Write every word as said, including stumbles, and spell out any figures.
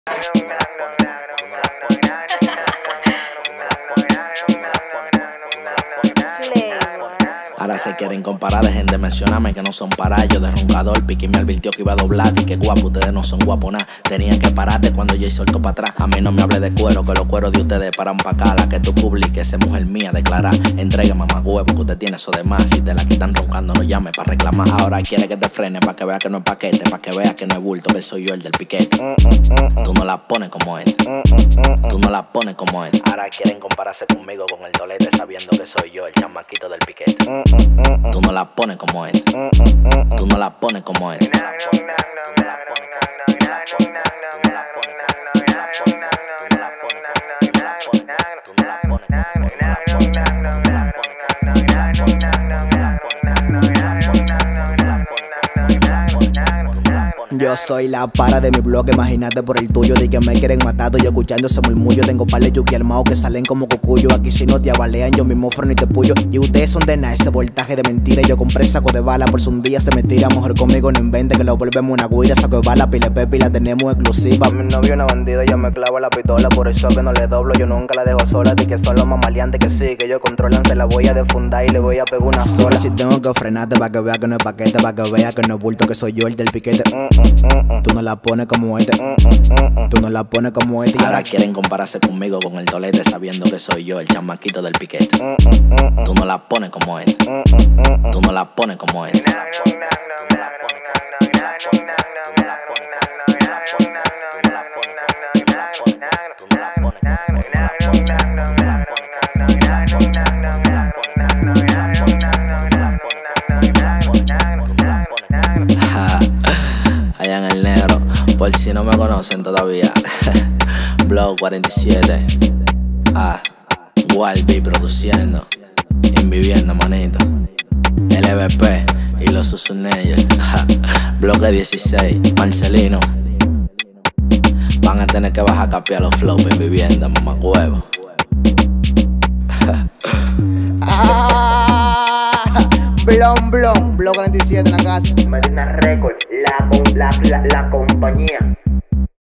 Ahora se quieren comparar, dejen de mencionarme que no son para ellos. De roncador, Piqui me advirtió que iba a doblar. Y que guapo, ustedes no son guapos nada. Tenían que pararte cuando yo soltó para atrás. A mí no me hable de cuero, que los cueros de ustedes paran pa' acá. La que tú publiques, esa mujer mía, declara. Entrega mamá huevo, que usted tiene eso de más. Si te la quitan roncando, no llame pa' reclamar. Ahora quiere que te frene, pa' que vea que no es paquete. Pa' que vea que no es bulto, que soy yo el del piquete. Tú no la pones como él. Tú no la pones como él. Ahora quieren compararse conmigo con el dolete, sabiendo que soy yo el chamaquito del piquete. Tú no la pones como él. Tú no la pones como él. Yo soy la para de mi blog, imagínate por el tuyo. De que me quieren matar, yo escuchando ese murmullo. Tengo par de yuki armados que salen como cucuyo. Aquí si no te avalean, yo mismo freno y te puyo. Y ustedes son de nada, ese voltaje de mentira. Yo compré saco de bala, por si un día se me tira. Mejor conmigo no invente, que lo volvemos una guira. Saco de bala, pile pepe y la tenemos exclusiva. Mi novio una bandida, yo me clavo la pistola. Por eso que no le doblo, yo nunca la dejo sola. De que son los mamaleantes que sí, que yo controlan. Se la voy a defundar y le voy a pegar una sola. Ahora si tengo que frenarte pa' que vea que no es paquete. Pa' que vea que no es bulto, que soy yo el del piquete. mm, mm, mm. Tú no la pones como este. Tú no la pones como este. Ahora quieren compararse conmigo con el dolete, sabiendo que soy yo el chamaquito del piquete. Tú no la pones como él. Tú no la pones como él. Allá en el negro, por si no me conocen todavía. Blow cuarenta y siete. Ah, Walby produciendo. Inviviendo, manito. L V P y los Susuneyes. Bloque dieciséis, Marcelino. Van a tener que bajar a capiar los flows en vivienda, mamá huevo. Blon, blon, Blow cuarenta y siete en la casa. Medina Record, la, la, la, la compañía.